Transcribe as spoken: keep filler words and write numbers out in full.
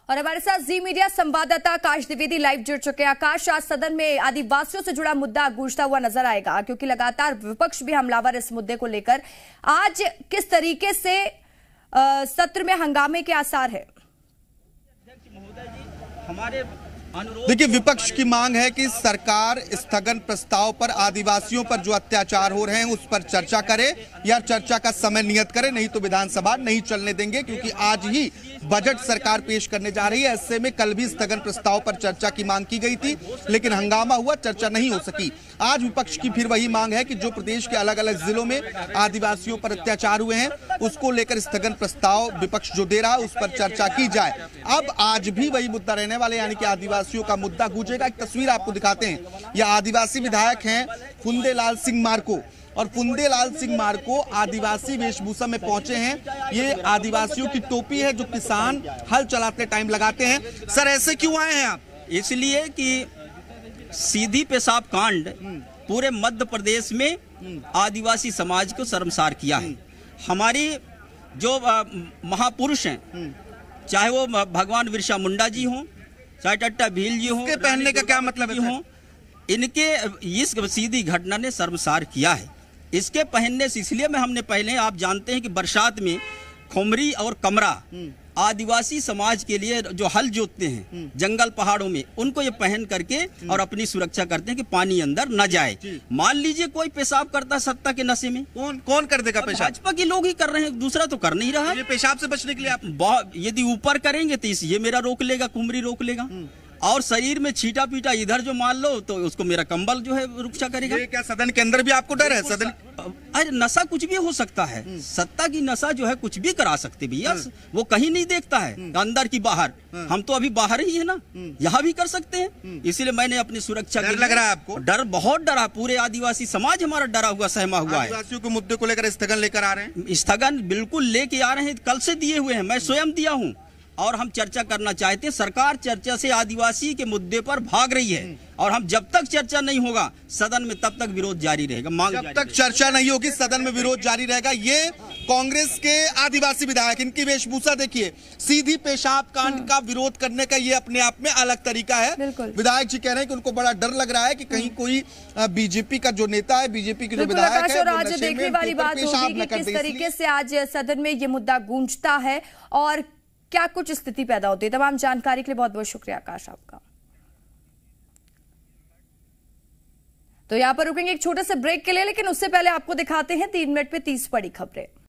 और हमारे साथ जी मीडिया संवाददाता आकाश द्विवेदी लाइव जुड़ चुके हैं। आकाश, आज सदन में आदिवासियों से जुड़ा मुद्दा गूंजता हुआ नजर आएगा क्योंकि लगातार विपक्ष भी हमलावर इस मुद्दे को लेकर। आज किस तरीके से आ, सत्र में हंगामे के आसार है? हमारे देखिए, विपक्ष की मांग है कि सरकार स्थगन प्रस्ताव पर आदिवासियों पर जो अत्याचार हो रहे हैं उस पर चर्चा करे या चर्चा का समय नियत करे, नहीं तो विधानसभा नहीं चलने देंगे। क्योंकि आज ही बजट सरकार पेश करने जा रही है। ऐसे में कल भी स्थगन प्रस्ताव पर चर्चा की मांग की गई थी, लेकिन हंगामा हुआ, चर्चा नहीं हो सकी। आज विपक्ष की फिर वही मांग है कि जो प्रदेश के अलग अलग जिलों में आदिवासियों पर अत्याचार हुए हैं उसको लेकर स्थगन प्रस्ताव विपक्ष जो दे रहा है उस पर चर्चा की जाए। अब आज भी वही मुद्दा रहने वाले, यानी कि आदिवासियों का मुद्दा गूंजेगा। एक तस्वीर आपको दिखाते हैं। यह आदिवासी विधायक हैं फुंदेलाल सिंह मार्को, और फुंदेलाल सिंह मार्को आदिवासी वेशभूषा में पहुंचे हैं। ये आदिवासियों की टोपी है जो किसान हल चलाते टाइम लगाते हैं। सर, ऐसे क्यों आए हैं आप? इसलिए कि सीधी पेशाब कांड पूरे मध्य प्रदेश में आदिवासी समाज को शर्मसार किया है। हमारी जो महापुरुष हैं, चाहे वो भगवान बिरसा मुंडा जी हों, चाहे टट्टा भील जी हों, पहनने का क्या मतलब है? इनके इस सीधी घटना ने शर्मसार किया है। इसके पहनने से इसलिए में हमने पहले, आप जानते हैं कि बरसात में खुमरी और कमरा आदिवासी समाज के लिए जो हल जोतते हैं जंगल पहाड़ों में, उनको ये पहन करके और अपनी सुरक्षा करते हैं कि पानी अंदर न जाए। मान लीजिए कोई पेशाब करता सत्ता के नशे में, कौन कौन कर देगा पेशाब? भाजपा के लोग ही कर रहे हैं, दूसरा तो कर नहीं रहा है। ये पेशाब से बचने के लिए आप यदि ऊपर करेंगे तो ये मेरा रोक लेगा, कुमरी रोक लेगा, और शरीर में छीटा पीटा इधर जो मान लो तो उसको मेरा कंबल जो है रक्षा करेगा। ये क्या सदन के अंदर भी आपको डर है? सदन अरे नशा कुछ भी हो सकता है, सत्ता की नशा जो है कुछ भी करा सकते भैया, वो कहीं नहीं देखता है अंदर की बाहर। हम तो अभी बाहर ही है ना, यहाँ भी कर सकते हैं। इसीलिए मैंने अपनी सुरक्षा डर लग रहा है आपको? डर, बहुत डरा। पूरे आदिवासी समाज हमारा डरा हुआ सहमा हुआ है। आदिवासियों के मुद्दे को लेकर स्थगन लेकर आ रहे हैं? स्थगन बिल्कुल लेके आ रहे हैं, कल से दिए हुए हैं, मैं स्वयं दिया हूँ। और हम चर्चा करना चाहते हैं। सरकार चर्चा से आदिवासी के मुद्दे पर भाग रही है, और हम जब तक चर्चा नहीं होगा सदन में तब तक विरोध जारी रहेगा। मांग जब तक चर्चा नहीं होगी सदन में विरोध जारी रहेगा। ये कांग्रेस के आदिवासी विधायक, इनकी वेशभूषा देखिए, सीधी पेशाब कांड का विरोध करने का ये अपने आप में अलग तरीका है। विधायक जी कह रहे हैं कि उनको बड़ा डर लग रहा है कि कहीं कोई बीजेपी का जो नेता है, बीजेपी के जो विधायक है, और आज देखने वाली बात होगी कि किस तरीके से आज सदन में ये मुद्दा गूंजता है और क्या कुछ स्थिति पैदा होती है। तमाम जानकारी के लिए बहुत बहुत शुक्रिया आकाश आपका। तो यहां पर रुकेंगे एक छोटे से ब्रेक के लिए, लेकिन उससे पहले आपको दिखाते हैं तीन मिनट पे तीस बड़ी खबरें।